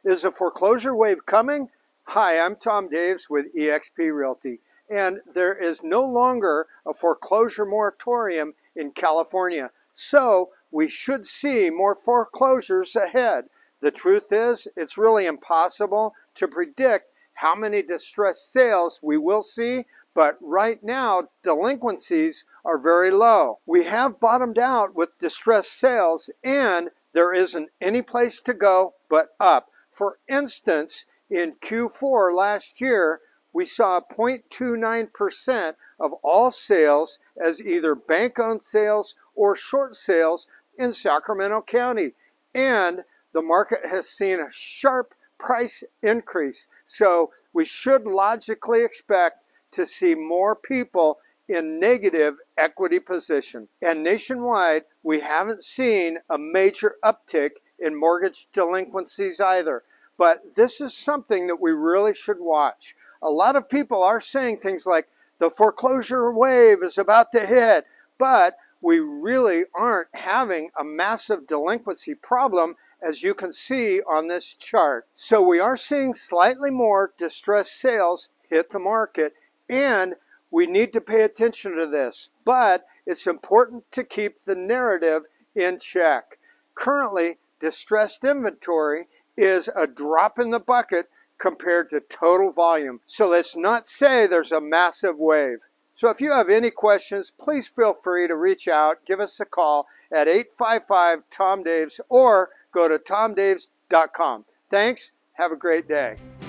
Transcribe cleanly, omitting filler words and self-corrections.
Is a foreclosure wave coming? Hi, I'm Tom Daves with eXp Realty, and there is no longer a foreclosure moratorium in California. So we should see more foreclosures ahead. The truth is, it's really impossible to predict how many distressed sales we will see, but right now delinquencies are very low. We have bottomed out with distressed sales, and there isn't any place to go but up. For instance, in Q4 last year, we saw 0.29% of all sales as either bank-owned sales or short sales in Sacramento County. And the market has seen a sharp price increase. So we should logically expect to see more people in negative equity position. And nationwide, we haven't seen a major uptick in mortgage delinquencies either. But this is something that we really should watch. A lot of people are saying things like the foreclosure wave is about to hit, but we really aren't having a massive delinquency problem, as you can see on this chart. So we are seeing slightly more distressed sales hit the market, and we need to pay attention to this. But it's important to keep the narrative in check. Currently, distressed inventory is a drop in the bucket compared to total volume. So let's not say there's a massive wave. So if you have any questions, please feel free to reach out, give us a call at 855-TOM-DAVES or go to tomdaves.com. Thanks, have a great day.